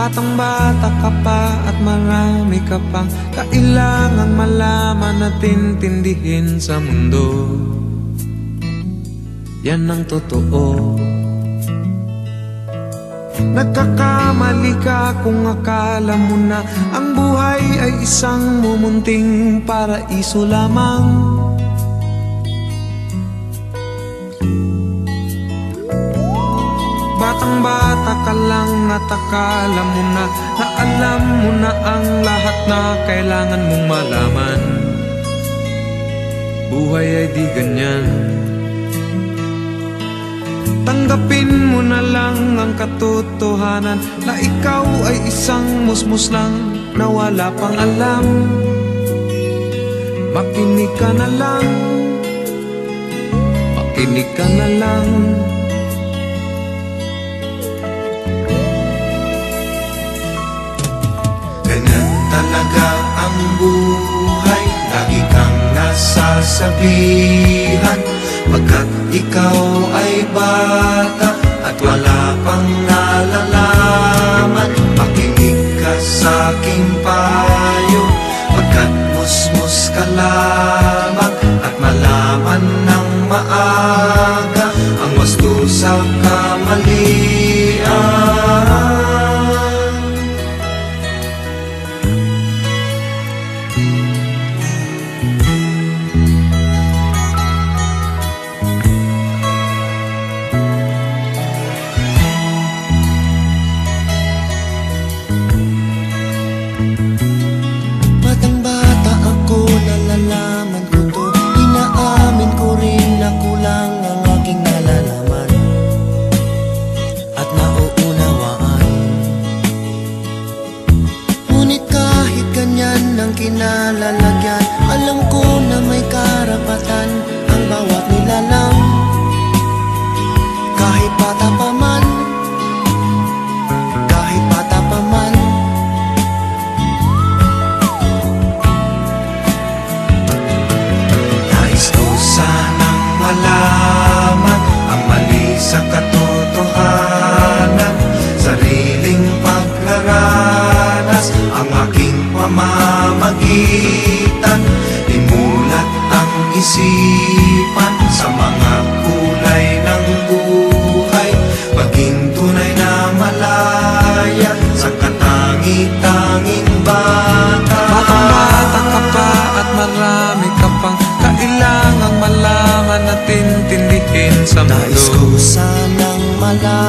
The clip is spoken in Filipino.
Batang-bata ka pa at marami ka pang kailangang malaman at intindihin sa mundo. Yan ang totoo. Nagkakamali ka kung akala mo na ang buhay ay isang mumunting paraiso lamang. Batang-bata ka lang at akala mo na alam mo na ang lahat na kailangan mong malaman. Buhay ay di ganyan. Tanggapin mo na lang ang katotohanan na ikaw ay isang musmus lang na wala pang alam. Makinig ka na lang, makinig ka na lang. Ganyan talaga ang buhay, lagi kang nasasabihan, pagkat ikaw ay bata at wala pang nalalaman. Makinig ka sa aking payo, pagkat musmus ka lamang, at malaman ng maaga ang wasto sa kamalian. Kinalalagyan, alam ko na may karapatan ang bawat nilalang. Kahit bata pa man, kahit bata pa man. Nais ko sanang malaman ang mali sa katotohanan, sariling paglaranas ang aking pamamagitan. Imulat ang isipan sa mga kulay ng buhay, maging tunay na malaya sa katangi-tanging bata. Batang-bata ka pa at marami ka pang kailangang malaman at intindihin sa mundo. Nais ko sanang malaman